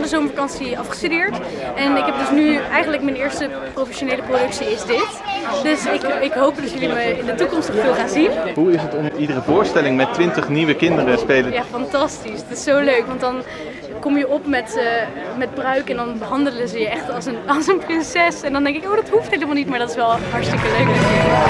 zomervakantie afgestudeerd. En ik heb dus nu eigenlijk mijn eerste professionele productie is dit. Dus ik hoop dat jullie me in de toekomst nog veel gaan zien. Hoe is het om iedere voorstelling met 20 nieuwe kinderen te spelen? Ja, fantastisch. Het is zo leuk, want dan kom je op met bruik en dan behandelen ze je echt als een prinses. En dan denk ik, oh, dat hoeft helemaal niet, maar dat is wel hartstikke leuk natuurlijk.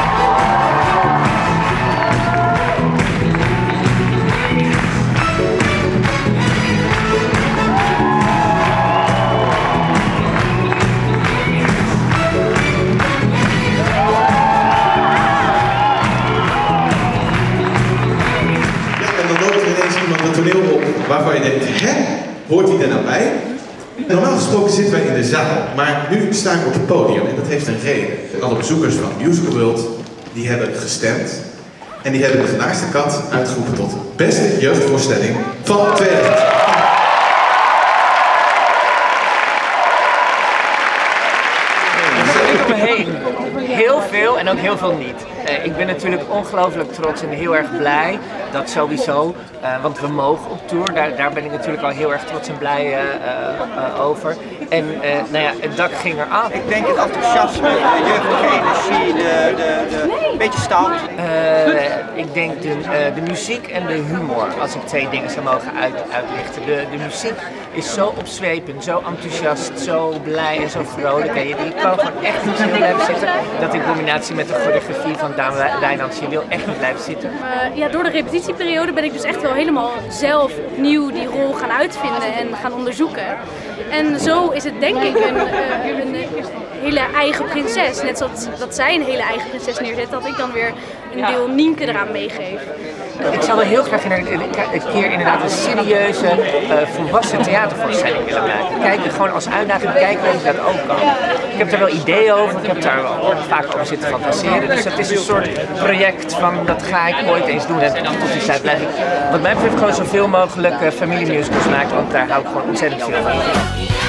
Een toneel op waarvan je denkt, hè, hoort hij er nou bij? Normaal gesproken zitten wij in de zaal, maar nu sta ik op het podium en dat heeft een reden. Alle bezoekers van Musical World, die hebben gestemd en die hebben de Genaarste Kat uitgeroepen tot beste jeugdvoorstelling van 2020. Ik om me heen heel veel en ook heel veel niet. Ik ben natuurlijk ongelooflijk trots en heel erg blij, dat sowieso, want we mogen op tour, daar ben ik natuurlijk al heel erg trots en blij over. En nou ja, het dak ging eraf. Ik denk het enthousiasme, de jeugdige energie, een beetje stand. Ik denk de muziek en de humor, als ik twee dingen zou mogen uitlichten. De muziek is zo opzwepend, zo enthousiast, zo blij en zo vrolijk. En je kan gewoon echt niet stil blijven zitten. Dat in combinatie met de choreografie van Daan Wijnands, je wil echt niet blijven zitten. Ja, door de repetitieperiode ben ik dus echt wel helemaal zelf opnieuw die rol gaan uitvinden en gaan onderzoeken. En zo is het denk ik een hele eigen prinses. Net zoals dat zij een hele eigen prinses neerzet, dat ik dan weer een deel Nienke eraan meegeef. Ik zou wel heel graag een keer inderdaad een serieuze, volwassen theatervoorstelling willen maken. Kijken, gewoon als uitdaging kijken of ik dat ook kan. Ik heb daar wel ideeën over, ik heb daar wel vaak over zitten fantaseren. Dus het is een soort project van dat ga ik ooit eens doen. En tot die tijd blijf ik wat mij betreft gewoon zoveel mogelijk familiemusicals maken, want daar hou ik gewoon ontzettend veel van.